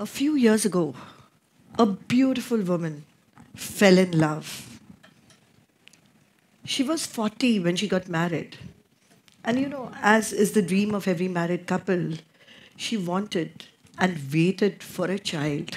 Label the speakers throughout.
Speaker 1: A few years ago, a beautiful woman fell in love. She was 40 when she got married. And as is the dream of every married couple, she wanted and waited for a child.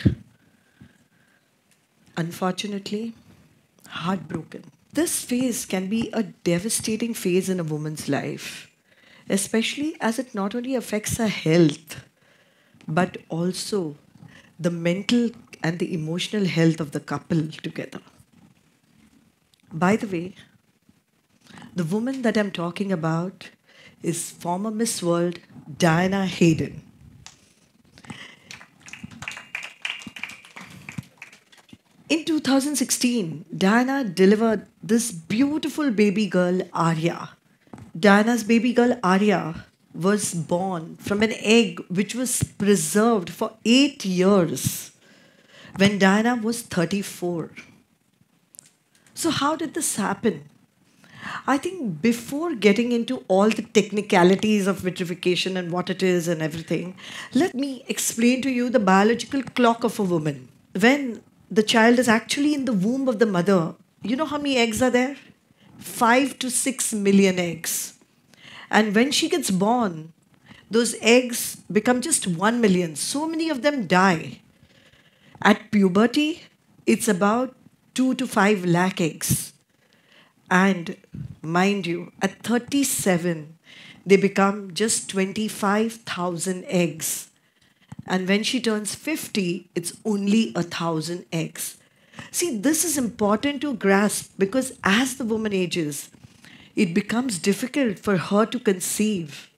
Speaker 1: Unfortunately, heartbroken. This phase can be a devastating phase in a woman's life, especially as it not only affects her health, but also the mental and the emotional health of the couple together. By the way, the woman that I'm talking about is former Miss World Diana Hayden. In 2016, Diana delivered this beautiful baby girl, Arya. Diana's baby girl, Arya, was born from an egg which was preserved for 8 years when Diana was 34. So, how did this happen? I think before getting into all the technicalities of vitrification and what it is and everything, let me explain to you the biological clock of a woman. When the child is actually in the womb of the mother, you know how many eggs are there? 5 to 6 million eggs. And when she gets born, those eggs become just 1 million. So many of them die. At puberty, it's about 2 to 5 lakh eggs. And mind you, at 37, they become just 25,000 eggs. And when she turns 50, it's only 1,000 eggs. See, this is important to grasp because as the woman ages, it becomes difficult for her to conceive.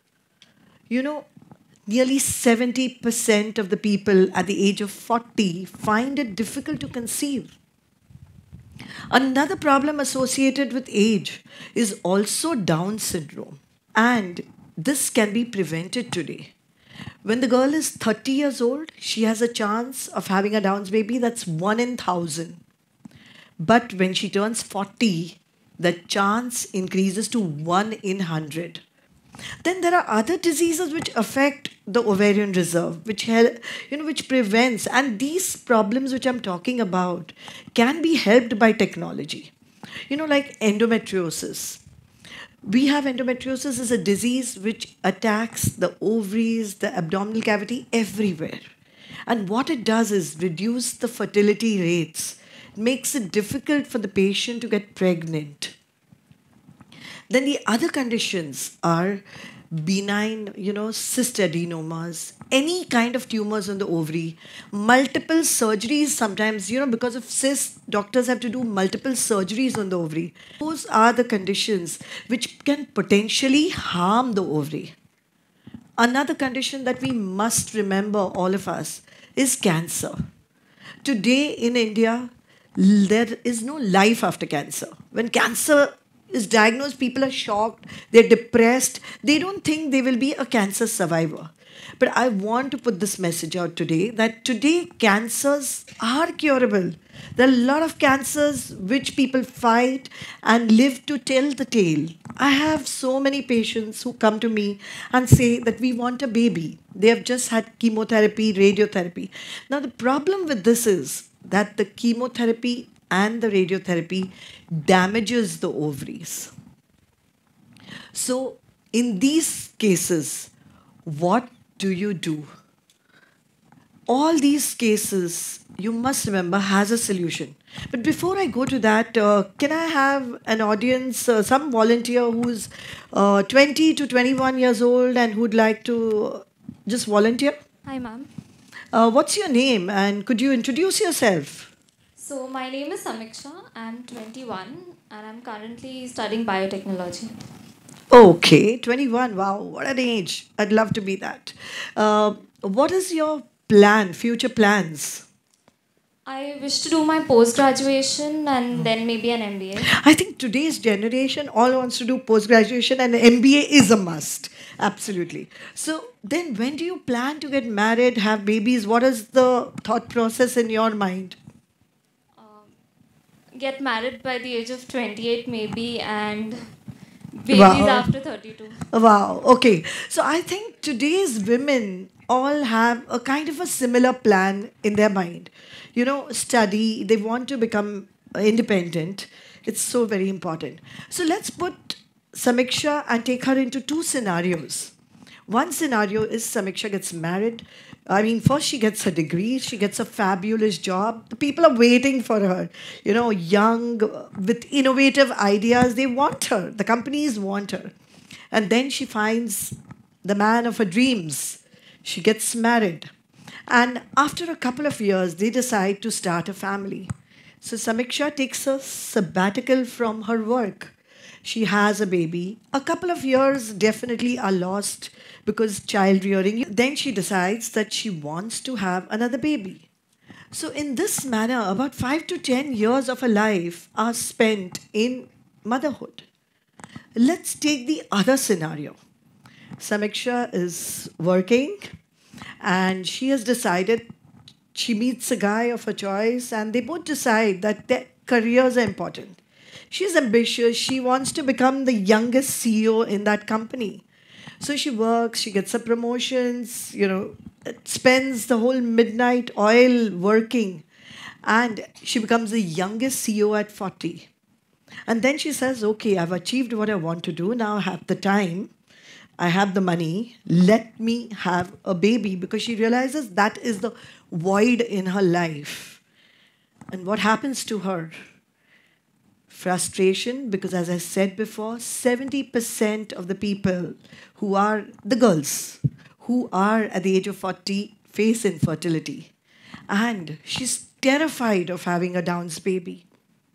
Speaker 1: Nearly 70% of the people at the age of 40 find it difficult to conceive. Another problem associated with age is also Down syndrome. And this can be prevented today. When the girl is 30 years old, she has a chance of having a Down's baby that's 1 in 1,000. But when she turns 40, the chance increases to 1 in 100. Then there are other diseases which affect the ovarian reserve, which prevents, and these problems which I'm talking about can be helped by technology. Like endometriosis. We have endometriosis as a disease which attacks the ovaries, the abdominal cavity, everywhere. And what it does is reduce the fertility rates. It makes it difficult for the patient to get pregnant. Then the other conditions are benign, cyst adenomas, any kind of tumors on the ovary, multiple surgeries sometimes, because of cysts, doctors have to do multiple surgeries on the ovary. Those are the conditions which can potentially harm the ovary. Another condition that we must remember, all of us, is cancer. Today in India, there is no life after cancer. When cancer is diagnosed, people are shocked, they're depressed, they don't think they will be a cancer survivor. But I want to put this message out today that today cancers are curable. There are a lot of cancers which people fight and live to tell the tale. I have so many patients who come to me and say that we want a baby. They have just had chemotherapy, radiotherapy. Now the problem with this is that the chemotherapy and the radiotherapy damages the ovaries. So, in these cases, what do you do? All these cases, you must remember, has a solution. But before I go to that, can I have an audience, some volunteer who's 20 to 21 years old and who'd like to just volunteer?
Speaker 2: Hi, ma'am.
Speaker 1: What's your name and could you introduce yourself?
Speaker 2: So, my name is Samiksha. I'm 21 and I'm currently studying biotechnology.
Speaker 1: Okay, 21. Wow, what an age. I'd love to be that. What is your plan, future plans?
Speaker 2: I wish to do my post graduation and then maybe an MBA.
Speaker 1: I think today's generation all wants to do post graduation and MBA is a must. Absolutely. So then when do you plan to get married, have babies? What is the thought process in your mind?
Speaker 2: Get married by the age of 28 maybe and babies
Speaker 1: Wow.
Speaker 2: after 32.
Speaker 1: Wow. Okay. So I think today's women, all have a kind of a similar plan in their mind. Study, they want to become independent. It's so very important. So let's put Samiksha and take her into two scenarios. One scenario is Samiksha gets married. I mean, first she gets her degree, she gets a fabulous job. The people are waiting for her, young, with innovative ideas. They want her, the companies want her. And then she finds the man of her dreams. She gets married. And after a couple of years, they decide to start a family. So Samiksha takes a sabbatical from her work. She has a baby. A couple of years definitely are lost because child rearing. Then she decides that she wants to have another baby. So, in this manner, about 5 to 10 years of her life are spent in motherhood. Let's take the other scenario. Samiksha is working and she has decided, she meets a guy of her choice and they both decide that their careers are important. She's ambitious. She wants to become the youngest CEO in that company. So she works, she gets her promotions, spends the whole midnight oil working, and she becomes the youngest CEO at 40. And then she says, okay, I've achieved what I want to do. Now I have the time, I have the money, let me have a baby, because she realizes that is the void in her life. And what happens to her? Frustration, because as I said before, 70% of the people who are the girls who are at the age of 40 face infertility. And she's terrified of having a Down's baby.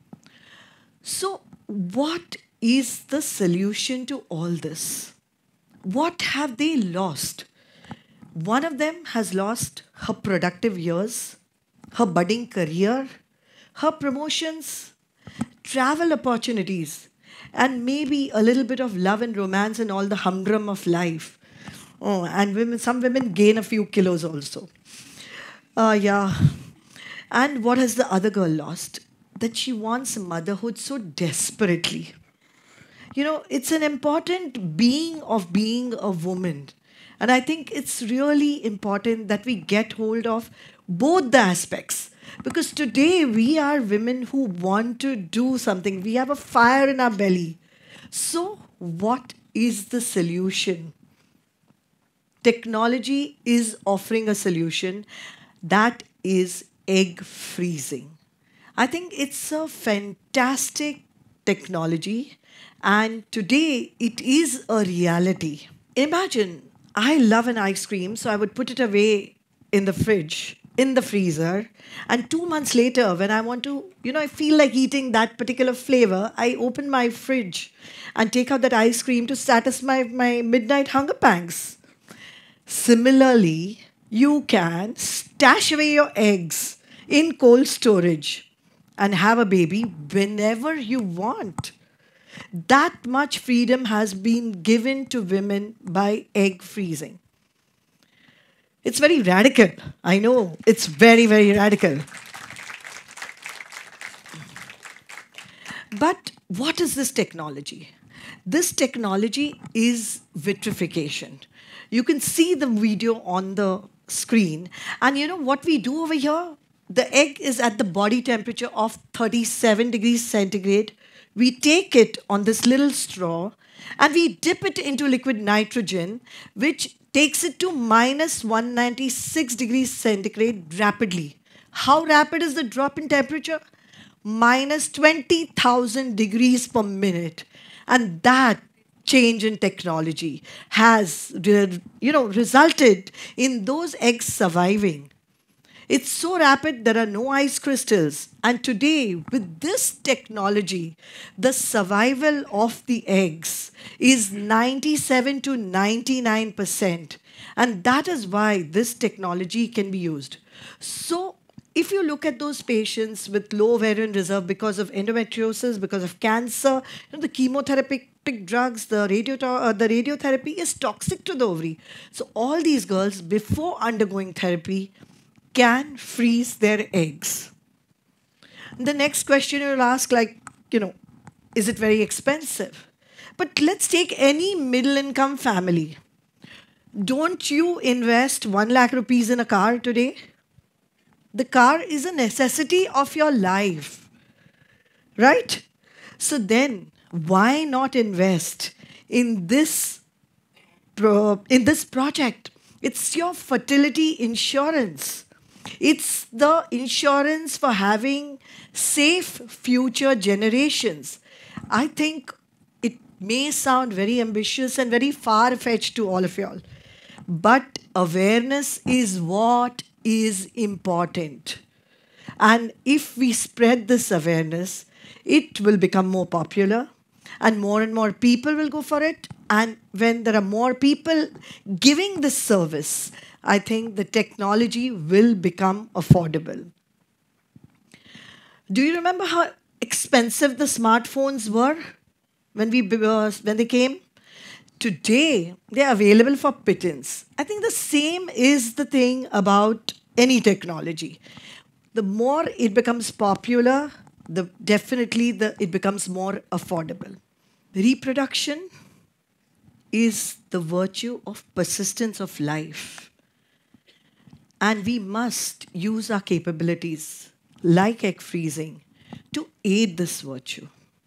Speaker 1: So, what is the solution to all this? What have they lost? One of them has lost her productive years, her budding career, her promotions, travel opportunities, and maybe a little bit of love and romance and all the humdrum of life. Oh, and some women gain a few kilos also. Yeah. And what has the other girl lost? That she wants motherhood so desperately. It's an important being of being a woman. And I think it's really important that we get hold of both the aspects. Because today we are women who want to do something. We have a fire in our belly. So, what is the solution? Technology is offering a solution, that is egg freezing. I think it's a fantastic technology, and today it is a reality. Imagine, I love an ice cream, so I would put it away in the fridge, in the freezer, and 2 months later, when I want to, I feel like eating that particular flavor, I open my fridge and take out that ice cream to satisfy my midnight hunger pangs. Similarly, you can stash away your eggs in cold storage and have a baby whenever you want. That much freedom has been given to women by egg freezing. It's very radical. I know, it's very, very radical. But what is this technology? This technology is vitrification. You can see the video on the screen. And you know what we do over here? The egg is at the body temperature of 37 degrees centigrade. We take it on this little straw and we dip it into liquid nitrogen, which takes it to minus 196 degrees centigrade rapidly. How rapid is the drop in temperature? Minus 20,000 degrees per minute. And that change in technology has resulted in those eggs surviving. It's so rapid, there are no ice crystals. And today, with this technology, the survival of the eggs is 97 to 99%. And that is why this technology can be used. So, if you look at those patients with low ovarian reserve because of endometriosis, because of cancer, the chemotherapeutic drugs, the radiotherapy is toxic to the ovary. So all these girls, before undergoing therapy, can freeze their eggs. The next question you'll ask, is it very expensive? But let's take any middle income family. Don't you invest 1 lakh rupees in a car today? The car is a necessity of your life, right? So then, why not invest in this project? It's your fertility insurance. It's the insurance for having safe future generations. I think it may sound very ambitious and very far fetched to all of y'all, but awareness is what is important. And if we spread this awareness, it will become more popular and more people will go for it. And when there are more people giving this service, I think the technology will become affordable. Do you remember how expensive the smartphones were when they came? Today, they're available for pittance. I think the same is the thing about any technology. The more it becomes popular, it becomes more affordable. Reproduction is the virtue of persistence of life. And we must use our capabilities, like egg freezing, to aid this virtue.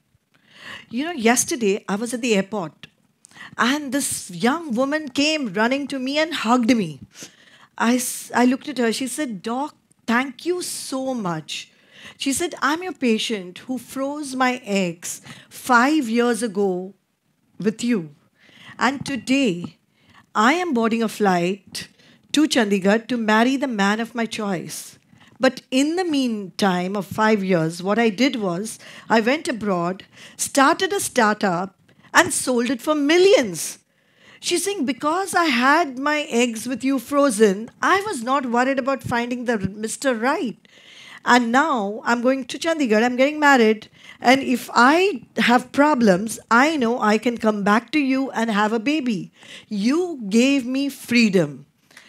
Speaker 1: Yesterday I was at the airport and this young woman came running to me and hugged me. I looked at her. She said, Doc, thank you so much. She said, I'm your patient who froze my eggs 5 years ago with you. And today, I am boarding a flight to Chandigarh to marry the man of my choice. But in the meantime of 5 years, what I did was I went abroad, started a startup, and sold it for millions. She's saying, because I had my eggs with you frozen, I was not worried about finding the Mr. Right. And now I'm going to Chandigarh, I'm getting married. And if I have problems, I know I can come back to you and have a baby. You gave me freedom.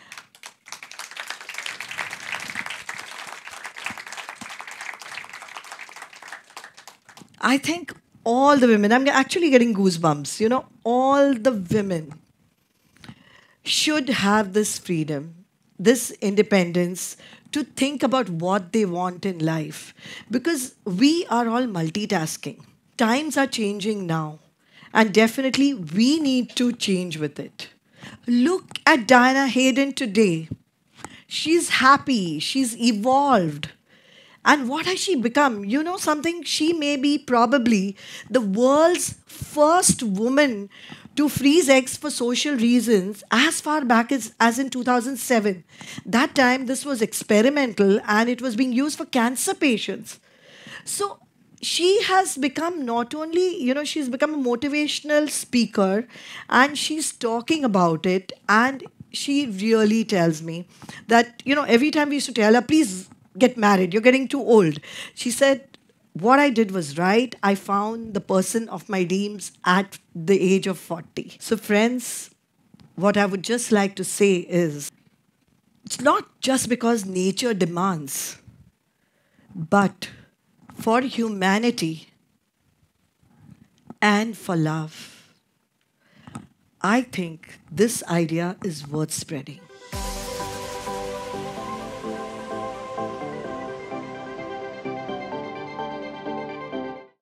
Speaker 1: I think all the women, I'm actually getting goosebumps, all the women should have this freedom, this independence to think about what they want in life. Because we are all multitasking. Times are changing now. And definitely we need to change with it. Look at Diana Hayden today. She's happy. She's evolved. And what has she become? You know something? She may be probably the world's first woman to freeze eggs for social reasons as far back as in 2007. That time, this was experimental and it was being used for cancer patients. So she has become not only, she's become a motivational speaker and she's talking about it. And she really tells me that, every time we used to tell her, please get married, you're getting too old. She said, what I did was right. I found the person of my dreams at the age of 40. So friends, what I would just like to say is, it's not just because nature demands, but for humanity and for love. I think this idea is worth spreading.